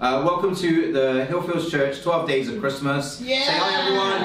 Welcome to the Hillfields Church 12 Days of Christmas. Yeah. Say hi,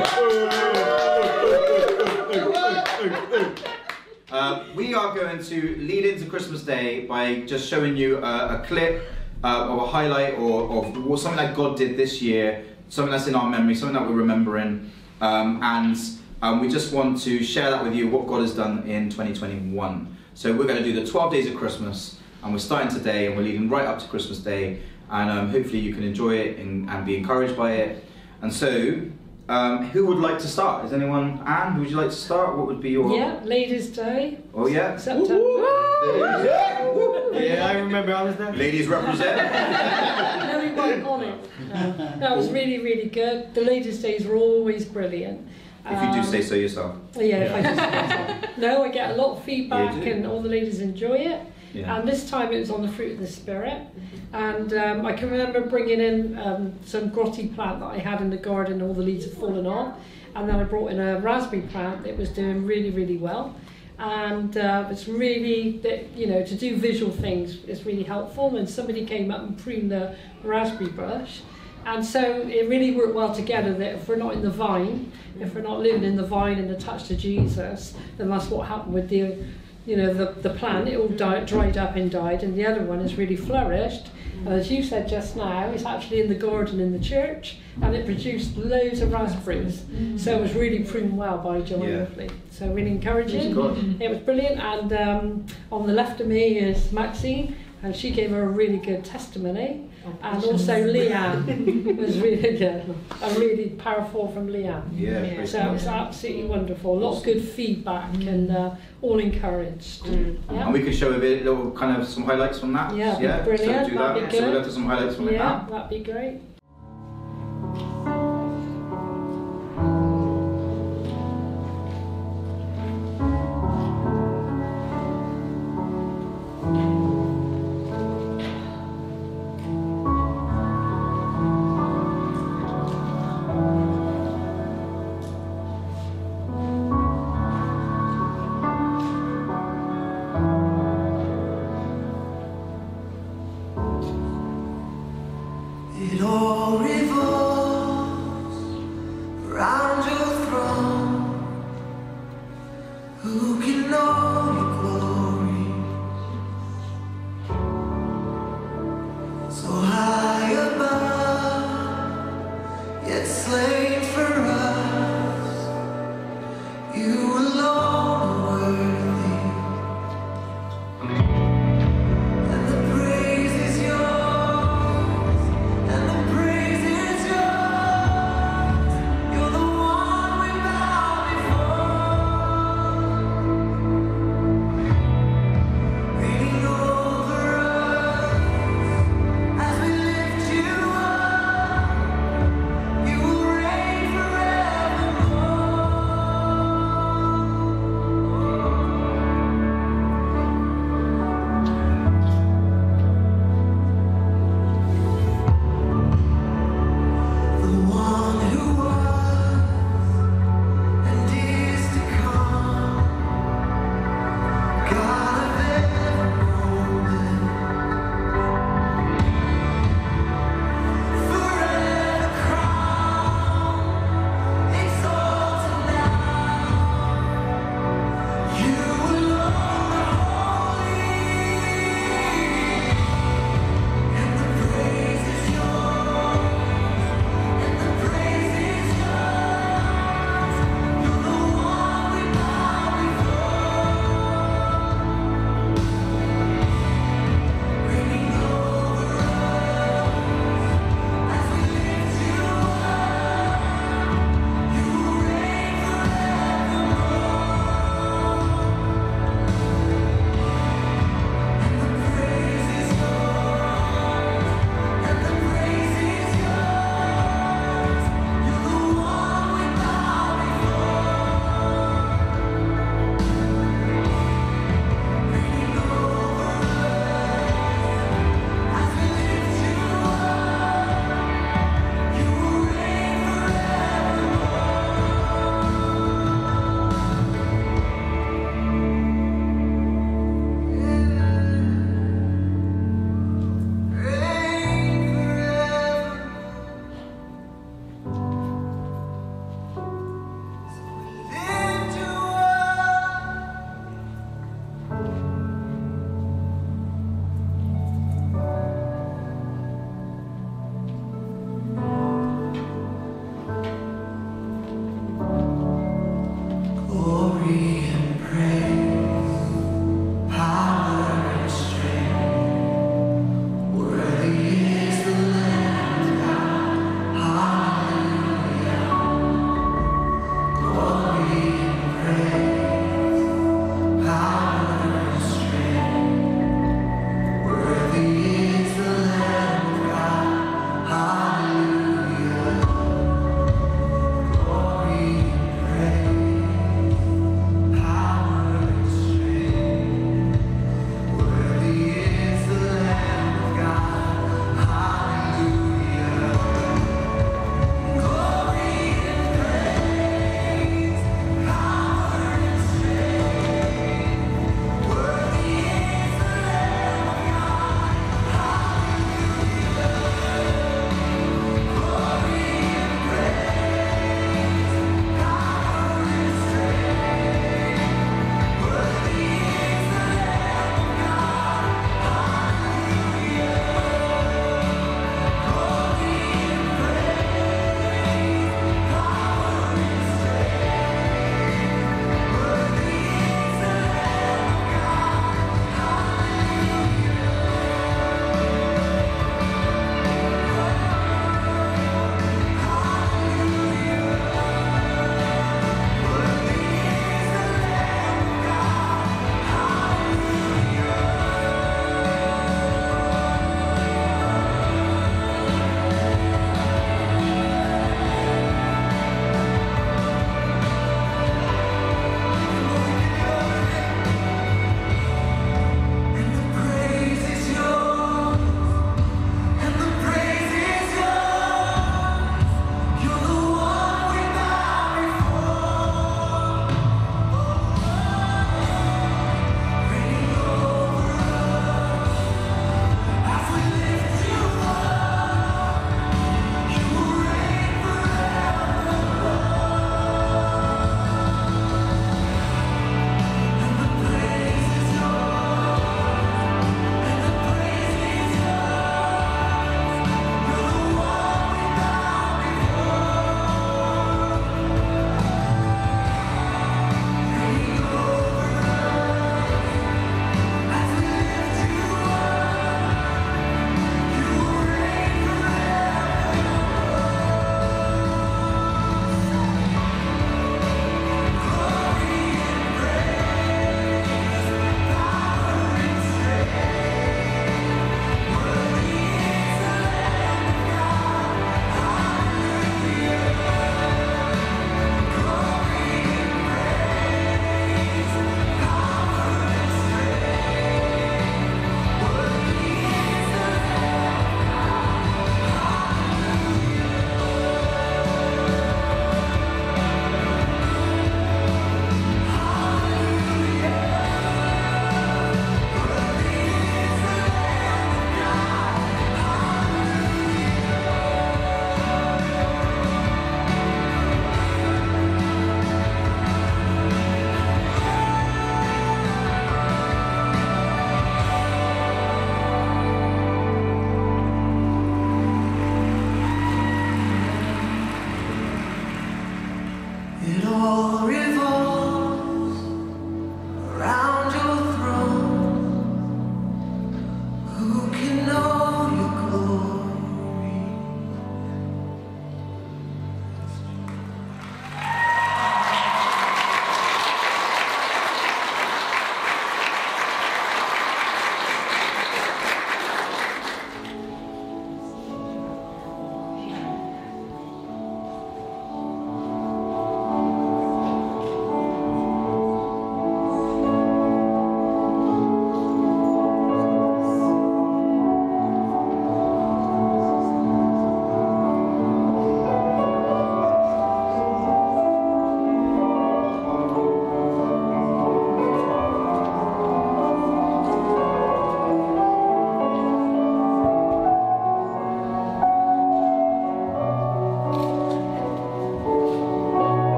everyone. We are going to lead into Christmas Day by just showing you a clip or a highlight or something that God did this year, something that's in our memory, something that we're remembering, and we just want to share that with you, what God has done in 2021. So we're going to do the 12 Days of Christmas, and we're starting today, and we're leading right up to Christmas Day, and hopefully you can enjoy it and be encouraged by it. And so, who would like to start? Is anyone? Anne, who would you like to start? What would be your... Yeah, Ladies' Day. Oh yeah? September. Yeah, I remember I was there. Ladies represent. No, we weren't on it. No. That was really, really good. The Ladies' Days were always brilliant. If you do say so yourself. Yeah, if I just say so. No, I get a lot of feedback and all the ladies enjoy it. Yeah. And this time it was on the fruit of the Spirit. And I can remember bringing in some grotty plant that I had in the garden, all the leaves had fallen off. And then I brought in a raspberry plant that was doing really, really well. And it's really, to do visual things is really helpful. And somebody came up and pruned the raspberry bush. And so it really worked well together that if we're not in the vine, if we're not living in the vine and attached to Jesus, then that's what happened with the plant. It all dried up and died, and the other one has really flourished. And as you said just now, it's actually in the garden in the church, and it produced loads of raspberries. So it was really pruned well by John Ripley. So really encouraging. It was brilliant. And on the left of me is Maxine, and she gave her a really good testimony. And also Leanne was really good. A really powerful from Leanne. Yeah. So it was absolutely wonderful. Lots of good feedback and all encouraged. Yeah. And we can show a little kind of some highlights from that. Yeah, Yeah. brilliant. So do that. That'd be So we'll good. go to some highlights from Yeah, that. that'd be great. It all revolves around your throne. Who can know your glory? So high above, yet slain for us. You alone are worthy, and the praise is yours. And the praise is yours. You're the one we bow before.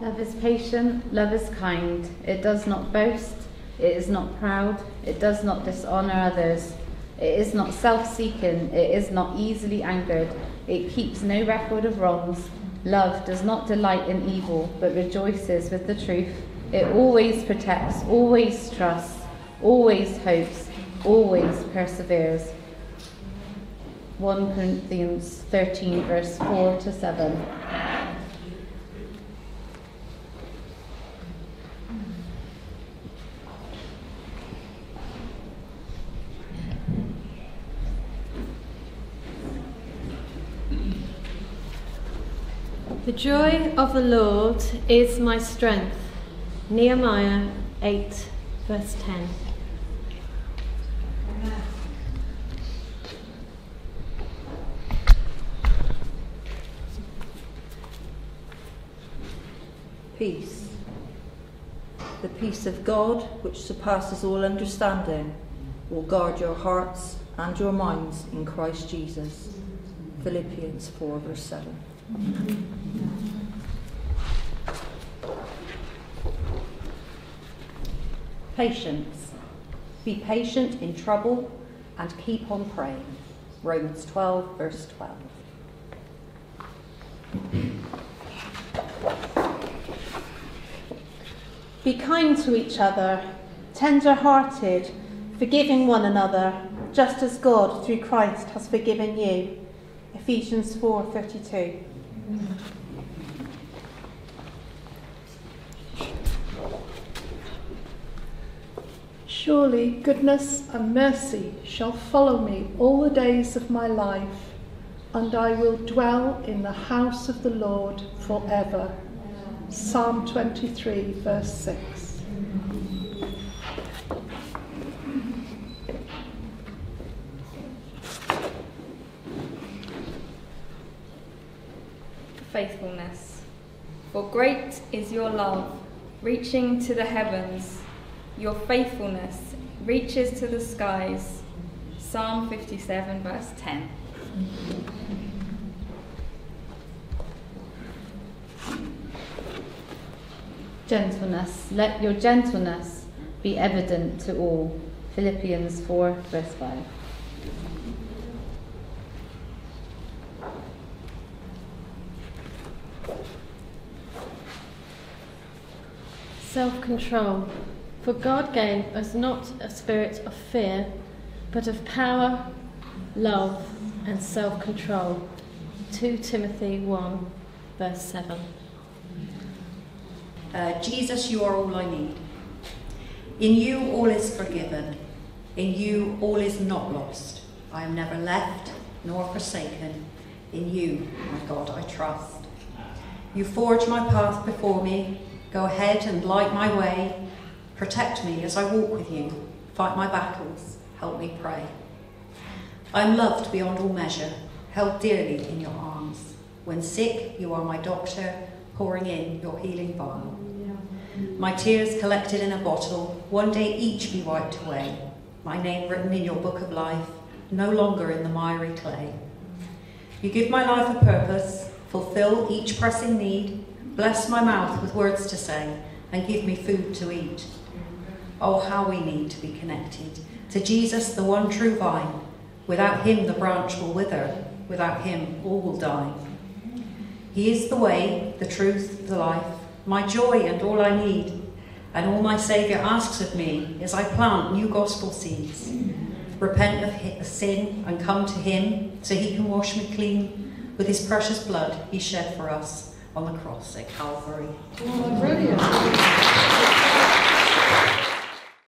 Love is patient, love is kind. It does not boast, it is not proud, it does not dishonor others. It is not self-seeking, it is not easily angered. It keeps no record of wrongs. Love does not delight in evil, but rejoices with the truth. It always protects, always trusts, always hopes, always perseveres. 1 Corinthians 13, verse 4 to 7. The joy of the Lord is my strength. Nehemiah 8, verse 10. Peace. The peace of God, which surpasses all understanding, will guard your hearts and your minds in Christ Jesus. Philippians 4, verse 7. Patience. Be patient in trouble and keep on praying. Romans 12, verse 12. Be kind to each other, tender-hearted, forgiving one another, just as God, through Christ, has forgiven you. Ephesians 4:32. Surely goodness and mercy shall follow me all the days of my life, and I will dwell in the house of the Lord forever. Psalm 23, verse 6. Faithfulness. For great is your love, reaching to the heavens. Your faithfulness reaches to the skies. Psalm 57, verse 10. Gentleness. Let your gentleness be evident to all. Philippians 4, verse 5. Self-control. For God gave us not a spirit of fear, but of power, love, and self-control. 2 Timothy 1, verse 7. Jesus, you are all I need. In you all is forgiven. In you all is not lost. I am never left nor forsaken. In you, my God, I trust. You forge my path before me. Go ahead and light my way. Protect me as I walk with you. Fight my battles. Help me pray. I am loved beyond all measure, held dearly in your arms. When sick, you are my doctor, pouring in your healing balm. My tears collected in a bottle, one day each be wiped away. My name written in your book of life, no longer in the miry clay. You give my life a purpose, fulfill each pressing need, bless my mouth with words to say, and give me food to eat. Oh, how we need to be connected to Jesus, the one true vine. Without him, the branch will wither. Without him, all will die. He is the way, the truth, the life, my joy and all I need. And all my Saviour asks of me is I plant new gospel seeds. Repent of sin and come to him so he can wash me clean with his precious blood he shed for us on the cross at Calvary. Oh, brilliant.